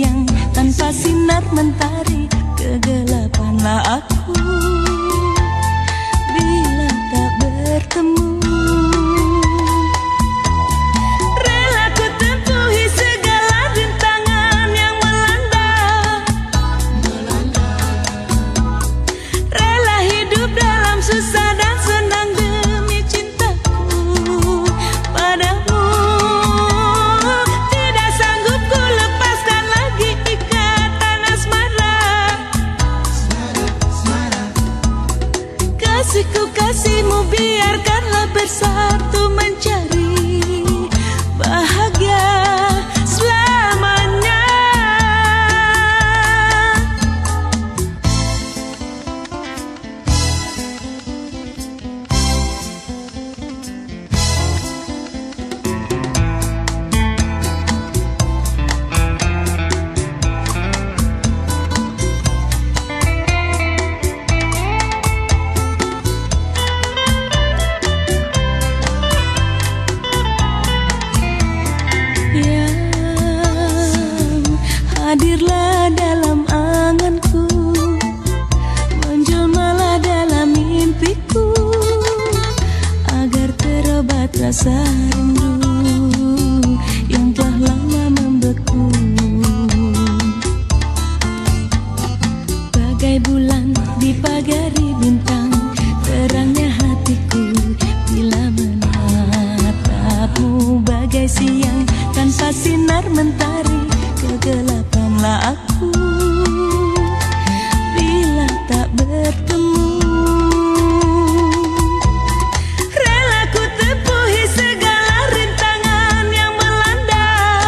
siang tanpa sinar mentari, kegelapanlah aku bila tak bertemu. Rela ku tempuhi segala rintangan yang melanda, rela hidup dalam susah dan senang demi cintaku padamu. Tidak sanggup ku lepaskan lagi ikatan asmara. Kasihku kasihmu biarkanlah bersatu mencari bahagia selamanya. Hadirlah dalam anganku, menjelmalah dalam mimpiku, agar terobat rasa rindu yang telah lama membeku. Bagai bulan di pagari bintang, terangnya hatiku bila menatapmu. Bagai siang tanpa sinar mentari, kegelapanlah aku bila tak bertemu. Rela ku tempuhi segala rintangan yang melanda,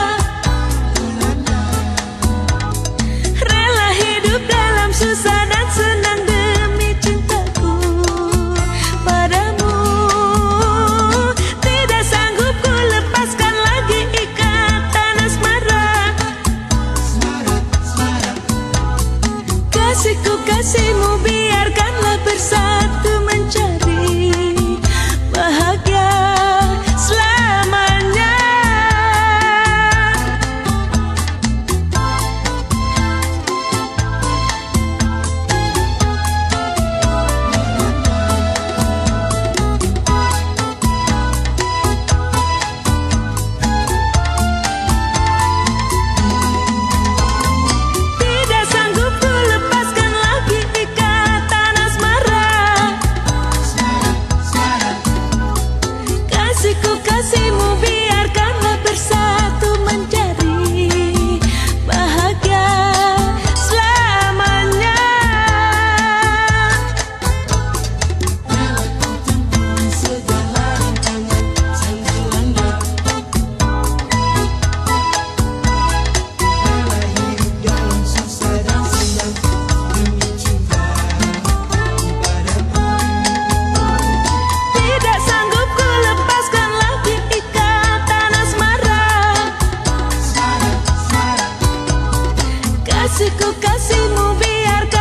rela hidup dalam susah dan senang demi cintaku padamu. Tidak sanggup ku lepaskan lagi ikatan asmara. Kasihku kasihmu biarkanlah bersatu mencari bahagia selamanya. Tidak sanggup ku lepaskan lagi ikatan asmara. Kasihku kasihmu biarkanlah bersatu mencari bahagia selamanya. Tidak sanggup ku lepaskan lagi ikatan asmara. Kasihku kasihmu biarkan